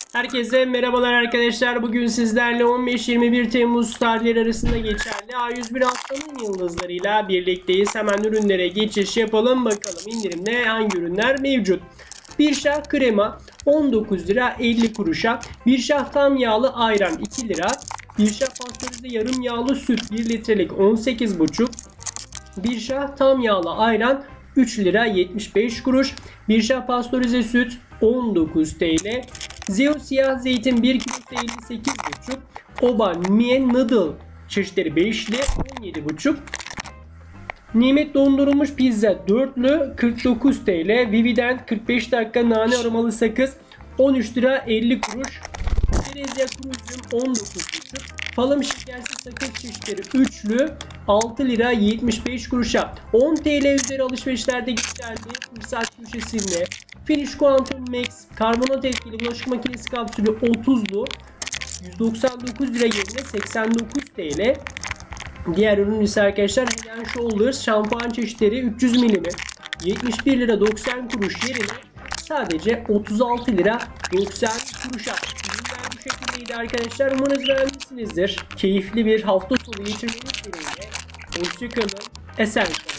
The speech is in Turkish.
Herkese merhabalar arkadaşlar. Bugün sizlerle 15-21 Temmuz tarihleri arasında geçerli A101 haftanın yıldızlarıyla birlikteyiz. Hemen ürünlere geçiş yapalım. Bakalım indirimde hangi ürünler mevcut. Bir şah krema 19 lira 50 kuruşa. Bir şah tam yağlı ayran 2 lira. Bir şah pastörize yarım yağlı süt 1 litrelik 18,5. Bir şah tam yağlı ayran 3 lira 75 kuruş. Bir şah pastörize süt 19 TL. Zeo siyah zeytin 1 kilosu 58,5. Oba Mie Noodle çeşitleri 5'li 17,5. Nimet dondurulmuş pizza 4'lü 49 TL. Vivi'den 45 dakika nane aromalı sakız 13 lira 50 kuruş. Terezya kuru üzüm 19,5. Falım şekersiz sakız çeşitleri 3'lü 6 lira 75 kuruşa. 10 TL üzeri alışverişlerde geçerli fırsat köşesinde Finish Quantum Max karbonat etkili bulaşık makinesi kapsülü 30'lu 199 lira yerine 89 TL. Diğer ürün ise arkadaşlar Head and Shoulders şampuan çeşitleri 300 ml 71 lira 90 kuruş yerine sadece 36 lira 90 kuruşa. Ürünler bu şekildeydi arkadaşlar. Umarız beğenmişsinizdir. Keyifli bir hafta sonu geçirmeniz dileğiyle. Hoşçakalın. Esen kalın.